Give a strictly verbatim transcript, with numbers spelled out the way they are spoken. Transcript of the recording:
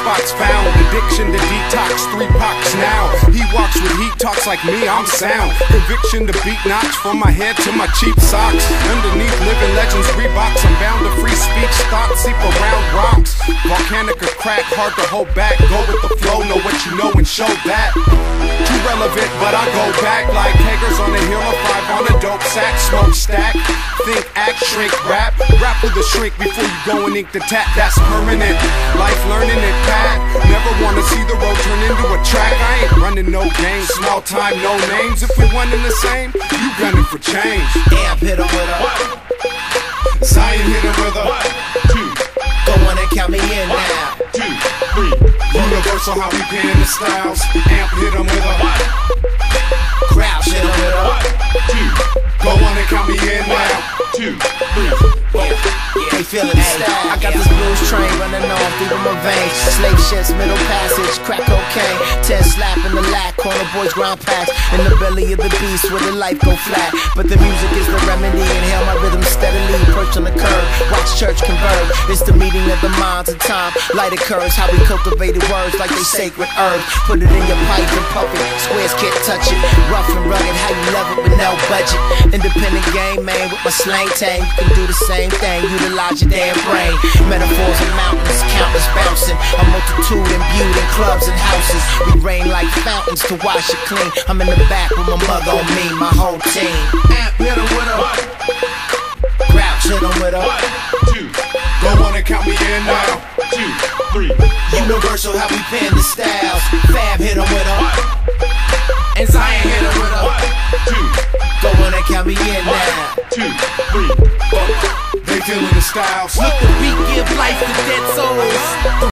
spots found. Addiction to detox, three pox now. He walks with heat, talks like me, I'm sound. Conviction to beat notch from my head to my cheap socks. Underneath living legends, Reeboks. I'm bound to free speech, thoughts seep around rocks. Volcanic or crack, hard to hold back. Go with the flow, know what you know and show that. Too relevant, but I go back like Hager's on the hill of five on a dope sack. Smoke stack, think, act, shrink, rap. Rap with a shrink before you go and ink the tap. That's permanent, life learning it bad. Never wanna see the road turn into a track. I ain't running no games, small time, no names. If we one in the same, you gunning for change. Amp hit him with a one, Zion hit him with a one, two, go on and count me in now. two, three, universal how we paying the styles. Amp hit him with a one, Crouch hit him with a one, two, go on and count me in now. two, three. They feelin' the style. I got this blues train running on through my veins. Slave ships, middle passage, crack cocaine. Ten slap in the lack, corner boys ground packs. In the belly of the beast where the life go flat. But the music is the remedy. Inhale my rhythm steadily, perched on the curb. Watch church converge. It's the meeting of the minds and time. Light occurs, how we cultivated words like they sacred herbs. Put it in your pipe and puff it. Squares can't touch it. Rough and rugged, how you love it with no budget. Independent game, man, with my slang tang. You can do the same thing, utilize your damn brain. Metaphors and mountains, countless bouncing. A multitude imbued in clubs and houses. We rain like fountains to wash it clean. I'm in the back with my mother on me, my whole team. Amp hit him with a One, Crouch hit him with a one, two, Go on and count me in now. two, three, Universal how we pen the styles. Fab hit him with a one, and Zion hit him with a one, two, go on and count me in now. two, three. They feeling the styles. Let the beat give life to dead souls.